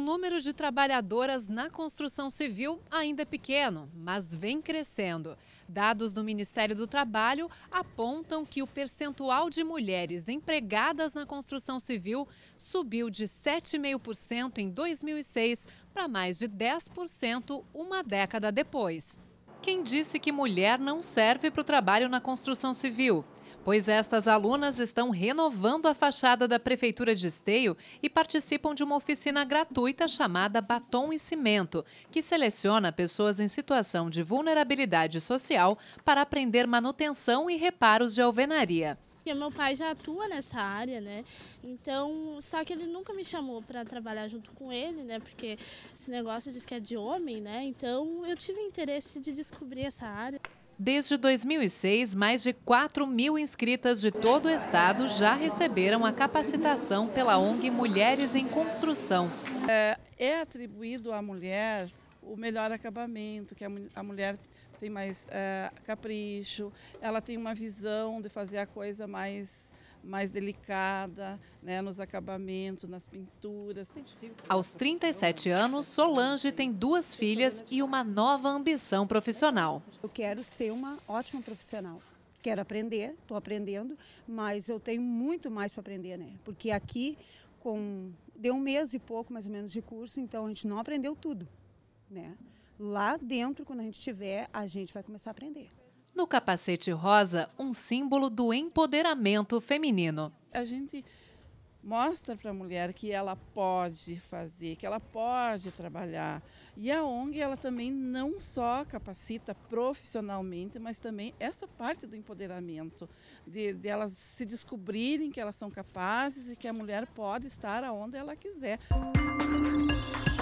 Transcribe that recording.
número de trabalhadoras na construção civil ainda é pequeno, mas vem crescendo. Dados do Ministério do Trabalho apontam que o percentual de mulheres empregadas na construção civil subiu de 7,5% em 2006 para mais de 10% uma década depois. Quem disse que mulher não serve para o trabalho na construção civil? Pois estas alunas estão renovando a fachada da Prefeitura de Esteio e participam de uma oficina gratuita chamada Batom e Cimento, que seleciona pessoas em situação de vulnerabilidade social para aprender manutenção e reparos de alvenaria. Porque meu pai já atua nessa área, né? Então, só que ele nunca me chamou para trabalhar junto com ele, né? Porque esse negócio diz que é de homem, né? Então, eu tive interesse de descobrir essa área. Desde 2006, mais de 4.000 inscritas de todo o estado já receberam a capacitação pela ONG Mulheres em Construção. É atribuído à mulher o melhor acabamento, que a mulher tem mais capricho, ela tem uma visão de fazer a coisa mais delicada, né, nos acabamentos, nas pinturas. Aos 37 anos, Solange tem 2 filhas e uma nova ambição profissional. Eu quero ser uma ótima profissional. Quero aprender, estou aprendendo, mas eu tenho muito mais para aprender, né? Porque aqui, deu 1 mês e pouco, mais ou menos, de curso, então a gente não aprendeu tudo, né? Lá dentro, quando a gente estiver, a gente vai começar a aprender. No capacete rosa, um símbolo do empoderamento feminino. A gente mostra para a mulher que ela pode fazer, que ela pode trabalhar. E a ONG, ela também não só capacita profissionalmente, mas também essa parte do empoderamento, de elas se descobrirem que elas são capazes e que a mulher pode estar aonde ela quiser.